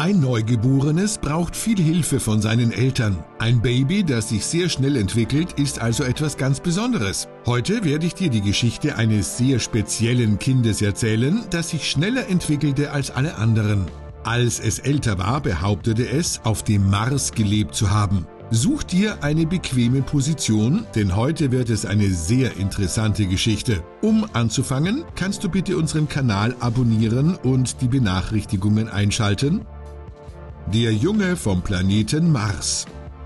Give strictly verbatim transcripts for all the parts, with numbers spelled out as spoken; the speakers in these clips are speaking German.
Ein Neugeborenes braucht viel Hilfe von seinen Eltern. Ein Baby, das sich sehr schnell entwickelt, ist also etwas ganz Besonderes. Heute werde ich dir die Geschichte eines sehr speziellen Kindes erzählen, das sich schneller entwickelte als alle anderen. Als es älter war, behauptete es, auf dem Mars gelebt zu haben. Such dir eine bequeme Position, denn heute wird es eine sehr interessante Geschichte. Um anzufangen, kannst du bitte unseren Kanal abonnieren und die Benachrichtigungen einschalten. Der Junge vom Planeten Mars.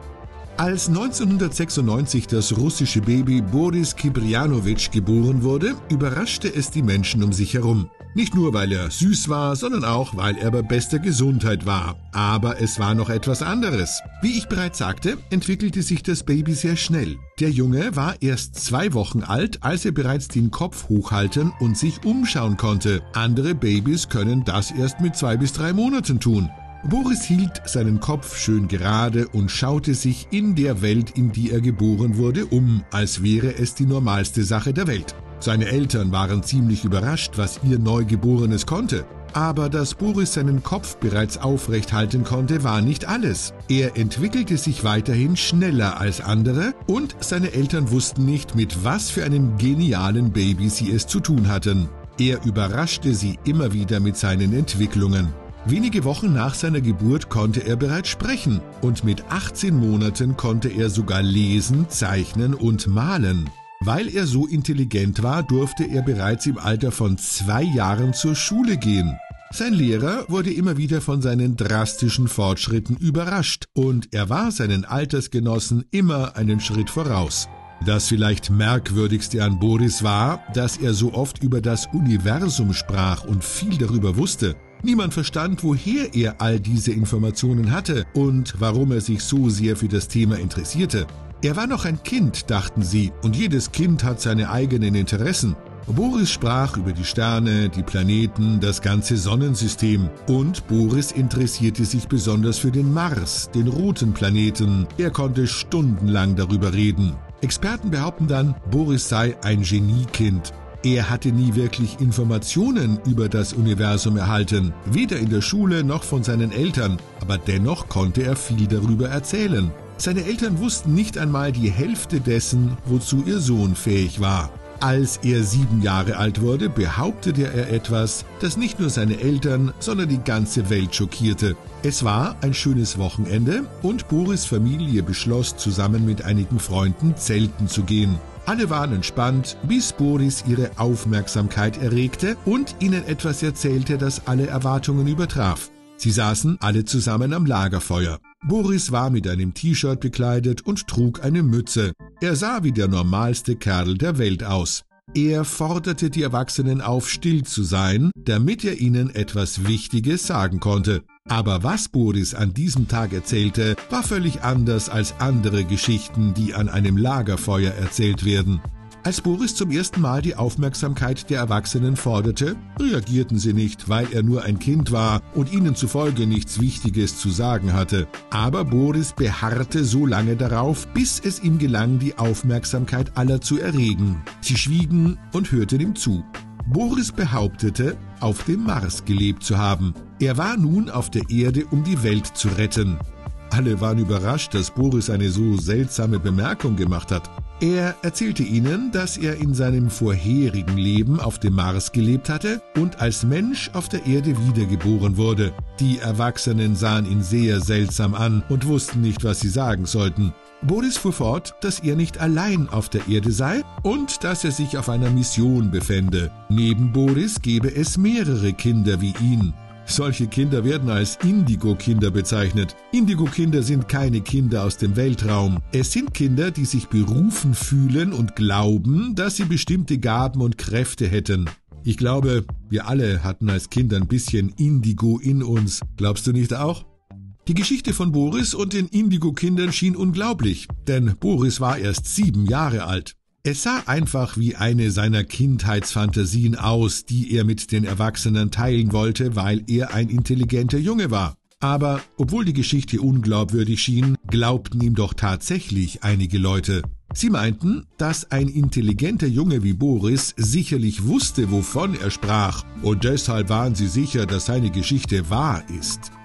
Als neunzehnhundertsechsundneunzig das russische Baby Boris Kiprianowitsch geboren wurde, überraschte es die Menschen um sich herum. Nicht nur, weil er süß war, sondern auch, weil er bei bester Gesundheit war. Aber es war noch etwas anderes. Wie ich bereits sagte, entwickelte sich das Baby sehr schnell. Der Junge war erst zwei Wochen alt, als er bereits den Kopf hochhalten und sich umschauen konnte. Andere Babys können das erst mit zwei bis drei Monaten tun. Boris hielt seinen Kopf schön gerade und schaute sich in der Welt, in die er geboren wurde, um, als wäre es die normalste Sache der Welt. Seine Eltern waren ziemlich überrascht, was ihr Neugeborenes konnte. Aber dass Boris seinen Kopf bereits aufrecht halten konnte, war nicht alles. Er entwickelte sich weiterhin schneller als andere und seine Eltern wussten nicht, mit was für einem genialen Baby sie es zu tun hatten. Er überraschte sie immer wieder mit seinen Entwicklungen. Wenige Wochen nach seiner Geburt konnte er bereits sprechen und mit achtzehn Monaten konnte er sogar lesen, zeichnen und malen. Weil er so intelligent war, durfte er bereits im Alter von zwei Jahren zur Schule gehen. Sein Lehrer wurde immer wieder von seinen drastischen Fortschritten überrascht und er war seinen Altersgenossen immer einen Schritt voraus. Das vielleicht merkwürdigste an Boris war, dass er so oft über das Universum sprach und viel darüber wusste. Niemand verstand, woher er all diese Informationen hatte und warum er sich so sehr für das Thema interessierte. Er war noch ein Kind, dachten sie, und jedes Kind hat seine eigenen Interessen. Boris sprach über die Sterne, die Planeten, das ganze Sonnensystem. Und Boris interessierte sich besonders für den Mars, den roten Planeten. Er konnte stundenlang darüber reden. Experten behaupten dann, Boris sei ein Geniekind. Er hatte nie wirklich Informationen über das Universum erhalten, weder in der Schule noch von seinen Eltern, aber dennoch konnte er viel darüber erzählen. Seine Eltern wussten nicht einmal die Hälfte dessen, wozu ihr Sohn fähig war. Als er sieben Jahre alt wurde, behauptete er etwas, das nicht nur seine Eltern, sondern die ganze Welt schockierte. Es war ein schönes Wochenende und Boris' Familie beschloss, zusammen mit einigen Freunden zelten zu gehen. Alle waren entspannt, bis Boris ihre Aufmerksamkeit erregte und ihnen etwas erzählte, das alle Erwartungen übertraf. Sie saßen alle zusammen am Lagerfeuer. Boris war mit einem T-Shirt bekleidet und trug eine Mütze. Er sah wie der normalste Kerl der Welt aus. Er forderte die Erwachsenen auf, still zu sein, damit er ihnen etwas Wichtiges sagen konnte. Aber was Boris an diesem Tag erzählte, war völlig anders als andere Geschichten, die an einem Lagerfeuer erzählt werden. Als Boris zum ersten Mal die Aufmerksamkeit der Erwachsenen forderte, reagierten sie nicht, weil er nur ein Kind war und ihnen zufolge nichts Wichtiges zu sagen hatte. Aber Boris beharrte so lange darauf, bis es ihm gelang, die Aufmerksamkeit aller zu erregen. Sie schwiegen und hörten ihm zu. Boris behauptete, auf dem Mars gelebt zu haben. Er war nun auf der Erde, um die Welt zu retten. Alle waren überrascht, dass Boris eine so seltsame Bemerkung gemacht hat. Er erzählte ihnen, dass er in seinem vorherigen Leben auf dem Mars gelebt hatte und als Mensch auf der Erde wiedergeboren wurde. Die Erwachsenen sahen ihn sehr seltsam an und wussten nicht, was sie sagen sollten. Boris fuhr fort, dass er nicht allein auf der Erde sei und dass er sich auf einer Mission befände. Neben Boris gebe es mehrere Kinder wie ihn. Solche Kinder werden als Indigo-Kinder bezeichnet. Indigo-Kinder sind keine Kinder aus dem Weltraum. Es sind Kinder, die sich berufen fühlen und glauben, dass sie bestimmte Gaben und Kräfte hätten. Ich glaube, wir alle hatten als Kind ein bisschen Indigo in uns. Glaubst du nicht auch? Die Geschichte von Boris und den Indigo-Kindern schien unglaublich, denn Boris war erst sieben Jahre alt. Es sah einfach wie eine seiner Kindheitsfantasien aus, die er mit den Erwachsenen teilen wollte, weil er ein intelligenter Junge war. Aber obwohl die Geschichte unglaubwürdig schien, glaubten ihm doch tatsächlich einige Leute. Sie meinten, dass ein intelligenter Junge wie Boris sicherlich wusste, wovon er sprach, und deshalb waren sie sicher, dass seine Geschichte wahr ist.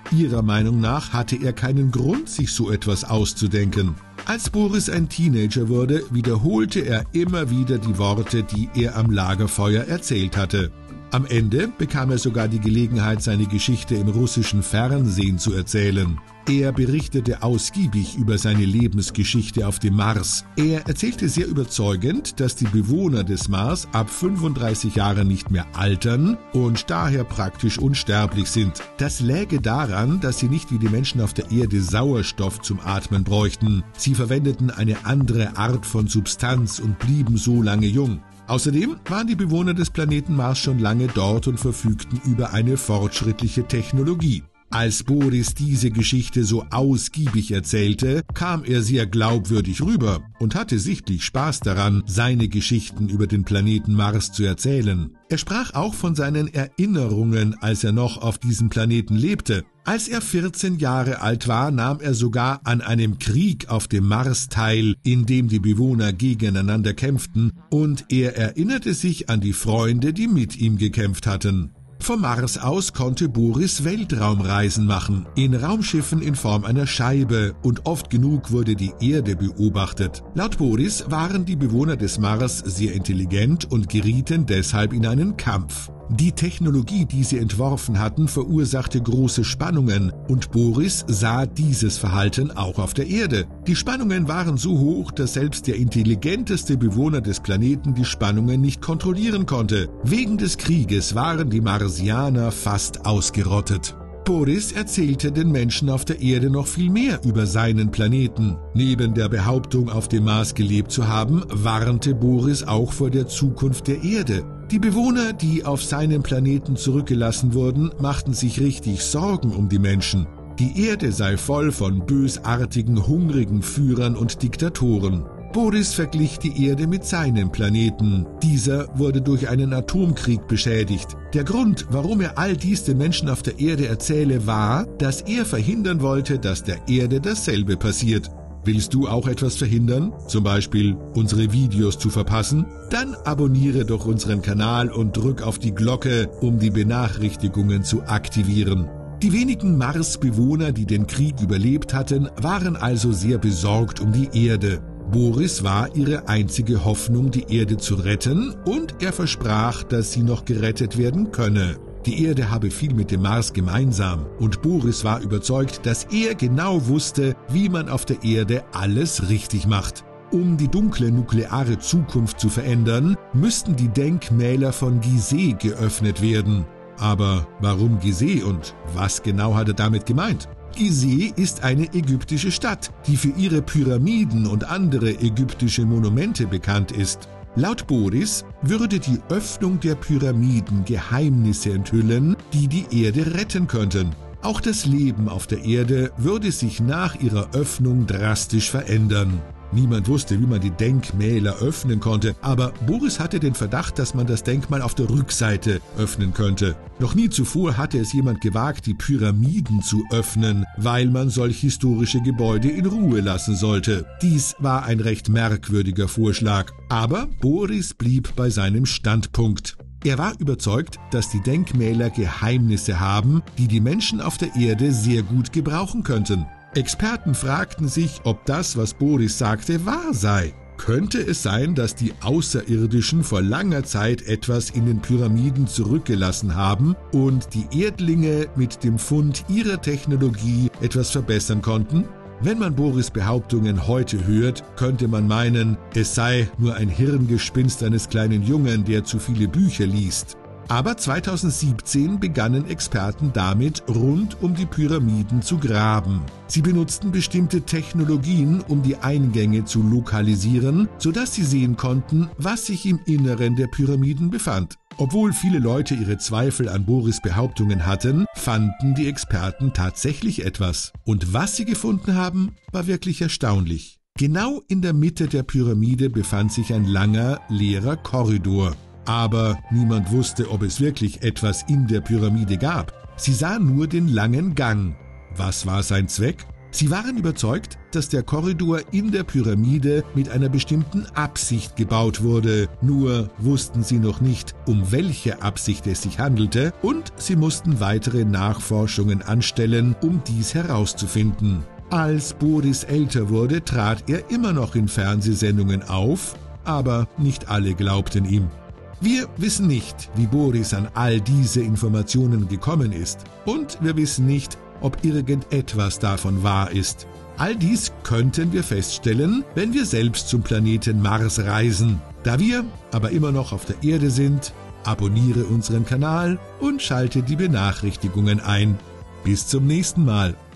Ihrer Meinung nach hatte er keinen Grund, sich so etwas auszudenken. Als Boris ein Teenager wurde, wiederholte er immer wieder die Worte, die er am Lagerfeuer erzählt hatte. Am Ende bekam er sogar die Gelegenheit, seine Geschichte im russischen Fernsehen zu erzählen. Er berichtete ausgiebig über seine Lebensgeschichte auf dem Mars. Er erzählte sehr überzeugend, dass die Bewohner des Mars ab fünfunddreißig Jahren nicht mehr altern und daher praktisch unsterblich sind. Das läge daran, dass sie nicht wie die Menschen auf der Erde Sauerstoff zum Atmen bräuchten. Sie verwendeten eine andere Art von Substanz und blieben so lange jung. Außerdem waren die Bewohner des Planeten Mars schon lange dort und verfügten über eine fortschrittliche Technologie. Als Boris diese Geschichte so ausgiebig erzählte, kam er sehr glaubwürdig rüber und hatte sichtlich Spaß daran, seine Geschichten über den Planeten Mars zu erzählen. Er sprach auch von seinen Erinnerungen, als er noch auf diesem Planeten lebte. Als er vierzehn Jahre alt war, nahm er sogar an einem Krieg auf dem Mars teil, in dem die Bewohner gegeneinander kämpften, und er erinnerte sich an die Freunde, die mit ihm gekämpft hatten. Vom Mars aus konnte Boris Weltraumreisen machen, in Raumschiffen in Form einer Scheibe, und oft genug wurde die Erde beobachtet. Laut Boris waren die Bewohner des Mars sehr intelligent und gerieten deshalb in einen Kampf. Die Technologie, die sie entworfen hatten, verursachte große Spannungen, und Boris sah dieses Verhalten auch auf der Erde. Die Spannungen waren so hoch, dass selbst der intelligenteste Bewohner des Planeten die Spannungen nicht kontrollieren konnte. Wegen des Krieges waren die Marsianer fast ausgerottet. Boris erzählte den Menschen auf der Erde noch viel mehr über seinen Planeten. Neben der Behauptung, auf dem Mars gelebt zu haben, warnte Boris auch vor der Zukunft der Erde. Die Bewohner, die auf seinem Planeten zurückgelassen wurden, machten sich richtig Sorgen um die Menschen. Die Erde sei voll von bösartigen, hungrigen Führern und Diktatoren. Boris verglich die Erde mit seinem Planeten. Dieser wurde durch einen Atomkrieg beschädigt. Der Grund, warum er all dies den Menschen auf der Erde erzähle, war, dass er verhindern wollte, dass der Erde dasselbe passiert. Willst du auch etwas verhindern? Zum Beispiel unsere Videos zu verpassen? Dann abonniere doch unseren Kanal und drück auf die Glocke, um die Benachrichtigungen zu aktivieren. Die wenigen Marsbewohner, die den Krieg überlebt hatten, waren also sehr besorgt um die Erde. Boris war ihre einzige Hoffnung, die Erde zu retten, und er versprach, dass sie noch gerettet werden könne. Die Erde habe viel mit dem Mars gemeinsam, und Boris war überzeugt, dass er genau wusste, wie man auf der Erde alles richtig macht. Um die dunkle nukleare Zukunft zu verändern, müssten die Denkmäler von Gizeh geöffnet werden. Aber warum Gizeh und was genau hat er damit gemeint? Gizeh ist eine ägyptische Stadt, die für ihre Pyramiden und andere ägyptische Monumente bekannt ist. Laut Boris würde die Öffnung der Pyramiden Geheimnisse enthüllen, die die Erde retten könnten. Auch das Leben auf der Erde würde sich nach ihrer Öffnung drastisch verändern. Niemand wusste, wie man die Denkmäler öffnen konnte, aber Boris hatte den Verdacht, dass man das Denkmal auf der Rückseite öffnen könnte. Noch nie zuvor hatte es jemand gewagt, die Pyramiden zu öffnen, weil man solch historische Gebäude in Ruhe lassen sollte. Dies war ein recht merkwürdiger Vorschlag, aber Boris blieb bei seinem Standpunkt. Er war überzeugt, dass die Denkmäler Geheimnisse haben, die die Menschen auf der Erde sehr gut gebrauchen könnten. Experten fragten sich, ob das, was Boris sagte, wahr sei. Könnte es sein, dass die Außerirdischen vor langer Zeit etwas in den Pyramiden zurückgelassen haben und die Erdlinge mit dem Fund ihrer Technologie etwas verbessern konnten? Wenn man Boris' Behauptungen heute hört, könnte man meinen, es sei nur ein Hirngespinst eines kleinen Jungen, der zu viele Bücher liest. Aber zweitausendsiebzehn begannen Experten damit, rund um die Pyramiden zu graben. Sie benutzten bestimmte Technologien, um die Eingänge zu lokalisieren, sodass sie sehen konnten, was sich im Inneren der Pyramiden befand. Obwohl viele Leute ihre Zweifel an Boris' Behauptungen hatten, fanden die Experten tatsächlich etwas. Und was sie gefunden haben, war wirklich erstaunlich. Genau in der Mitte der Pyramide befand sich ein langer, leerer Korridor. Aber niemand wusste, ob es wirklich etwas in der Pyramide gab. Sie sahen nur den langen Gang. Was war sein Zweck? Sie waren überzeugt, dass der Korridor in der Pyramide mit einer bestimmten Absicht gebaut wurde, nur wussten sie noch nicht, um welche Absicht es sich handelte, und sie mussten weitere Nachforschungen anstellen, um dies herauszufinden. Als Boris älter wurde, trat er immer noch in Fernsehsendungen auf, aber nicht alle glaubten ihm. Wir wissen nicht, wie Boris an all diese Informationen gekommen ist, und wir wissen nicht, ob irgendetwas davon wahr ist. All dies könnten wir feststellen, wenn wir selbst zum Planeten Mars reisen. Da wir aber immer noch auf der Erde sind, abonniere unseren Kanal und schalte die Benachrichtigungen ein. Bis zum nächsten Mal.